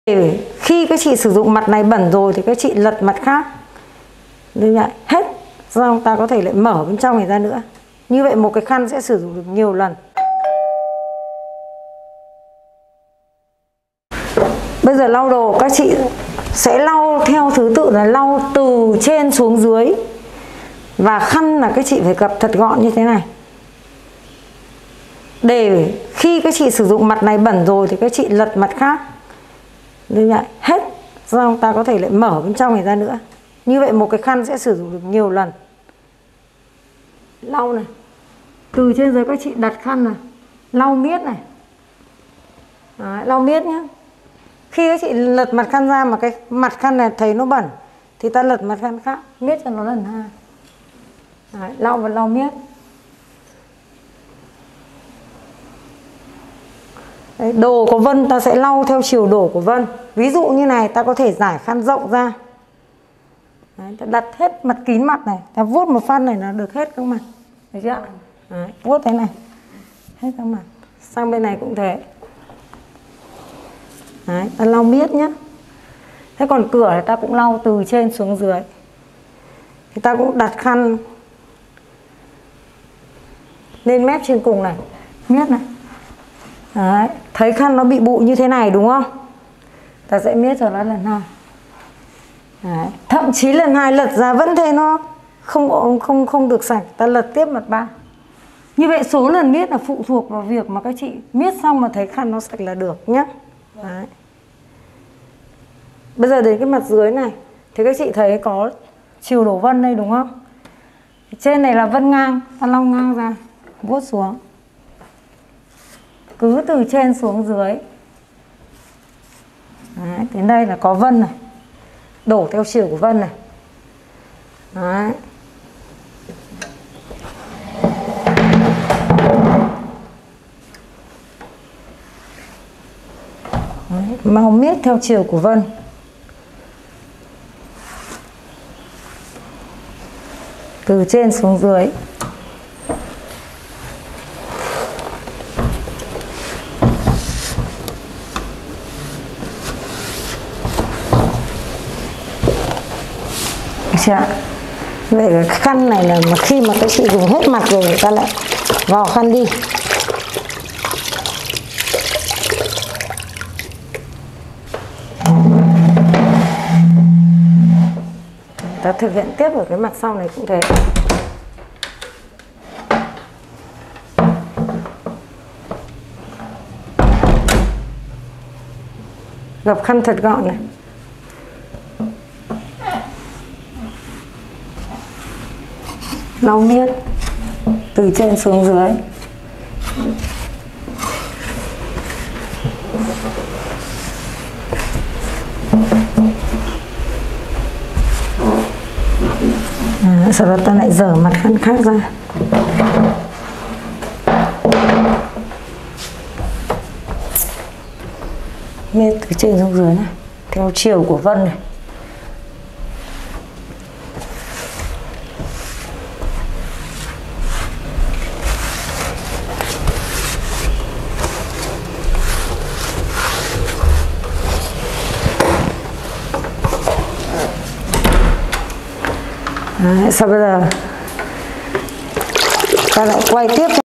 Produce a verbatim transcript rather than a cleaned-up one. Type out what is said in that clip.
Khi các chị sử dụng mặt này bẩn rồi thì các chị lật mặt khác như vậy hết, xong ta có thể lại mở bên trong này ra nữa. Như vậy một cái khăn sẽ sử dụng được nhiều lần. Bây giờ lau đồ các chị sẽ lau theo thứ tự là lau từ trên xuống dưới, và khăn là các chị phải gập thật gọn như thế này. Để khi các chị sử dụng mặt này bẩn rồi thì các chị lật mặt khác như vậy hết, xong ta có thể lại mở bên trong này ra nữa. Như vậy một cái khăn sẽ sử dụng được nhiều lần. Lau này, từ trên dưới các chị đặt khăn này, lau miết này. Đấy, lau miết nhé. Khi các chị lật mặt khăn ra mà cái mặt khăn này thấy nó bẩn thì ta lật mặt khăn khác, miết cho nó lần hai. Đấy, lau và lau miết. Đấy, đồ của Vân ta sẽ lau theo chiều đổ của Vân. Ví dụ như này ta có thể giải khăn rộng ra. Đấy, ta đặt hết mặt kín mặt này, ta vuốt một phát này là được hết các mặt. Thấy chưa? Đấy, vuốt thế này hết các mặt. Sang bên này cũng thế. Đấy, ta lau miết nhé. Thế còn cửa thì ta cũng lau từ trên xuống dưới. Thì ta cũng đặt khăn lên mép trên cùng này, miết này. Đấy, thấy khăn nó bị bụi như thế này đúng không? Ta sẽ miết cho nó lần hai. Đấy, thậm chí lần hai lật ra vẫn thế, nó không không không được sạch, ta lật tiếp mặt ba. Như vậy số lần miết là phụ thuộc vào việc mà các chị miết xong mà thấy khăn nó sạch là được nhé. Đấy. Bây giờ đến cái mặt dưới này thì các chị thấy có chiều đổ vân đây đúng không? Trên này là vân ngang, ta lau ngang ra, vuốt xuống. Cứ từ trên xuống dưới. Đấy, đến đây là có vân này, đổ theo chiều của vân này. Đấy. Đấy, màu miết theo chiều của vân. Từ trên xuống dưới. Chưa? Vậy cái khăn này là mà khi mà các chị dùng hết mặt rồi người ta lại vò khăn đi. Ta thực hiện tiếp ở cái mặt sau này cũng thế. Gập khăn thật gọn này. Lau miết từ trên xuống dưới. À, sau đó ta lại dở mặt khăn khác ra. Miết từ trên xuống dưới này, theo chiều của vân này. Đấy, sau bây giờ ta lại quay tiếp